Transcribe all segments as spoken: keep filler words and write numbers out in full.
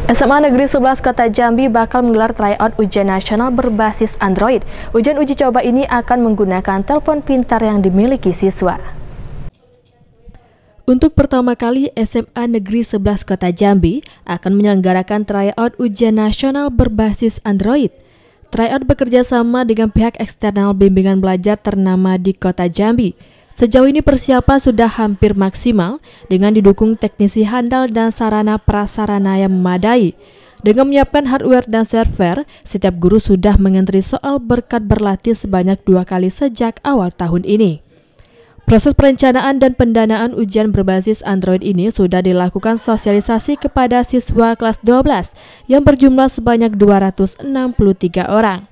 S M A Negeri sebelas Kota Jambi bakal menggelar tryout ujian nasional berbasis Android. Ujian uji coba ini akan menggunakan telepon pintar yang dimiliki siswa. Untuk pertama kali, S M A Negeri sebelas Kota Jambi akan menyelenggarakan tryout ujian nasional berbasis Android. Tryout bekerja sama dengan pihak eksternal bimbingan belajar ternama di Kota Jambi. Sejauh ini persiapan sudah hampir maksimal dengan didukung teknisi handal dan sarana prasarana yang memadai. Dengan menyiapkan hardware dan server, setiap guru sudah mengantri soal berkat berlatih sebanyak dua kali sejak awal tahun ini. Proses perencanaan dan pendanaan ujian berbasis Android ini sudah dilakukan sosialisasi kepada siswa kelas dua belas yang berjumlah sebanyak dua ratus enam puluh tiga orang.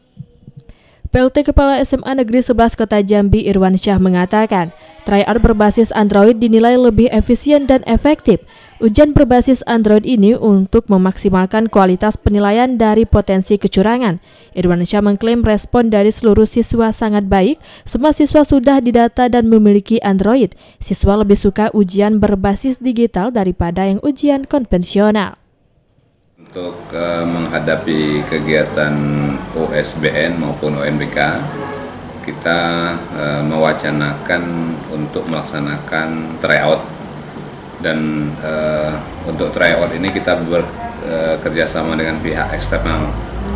P L T Kepala S M A Negeri sebelas Kota Jambi Irwan Syah mengatakan, tryout berbasis Android dinilai lebih efisien dan efektif. Ujian berbasis Android ini untuk memaksimalkan kualitas penilaian dari potensi kecurangan. Irwan Syah mengklaim respon dari seluruh siswa sangat baik. Semua siswa sudah didata dan memiliki Android. Siswa lebih suka ujian berbasis digital daripada yang ujian konvensional. Untuk uh, menghadapi kegiatan U S B N maupun U M B K, kita uh, mewacanakan untuk melaksanakan tryout. Dan uh, untuk tryout ini kita bekerja sama dengan pihak eksternal.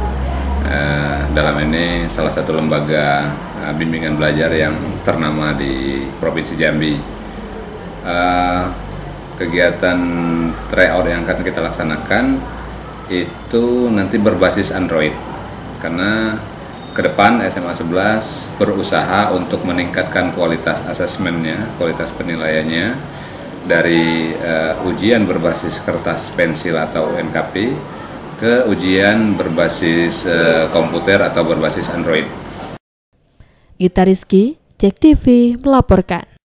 Uh, dalam ini salah satu lembaga uh, bimbingan belajar yang ternama di Provinsi Jambi. Uh, kegiatan tryout yang akan kita laksanakan itu nanti berbasis Android, karena ke depan S M A sebelas berusaha untuk meningkatkan kualitas asesmennya, kualitas penilaiannya dari uh, ujian berbasis kertas pensil atau U N K P ke ujian berbasis uh, komputer atau berbasis Android. Gita Rizky, Cek T V melaporkan.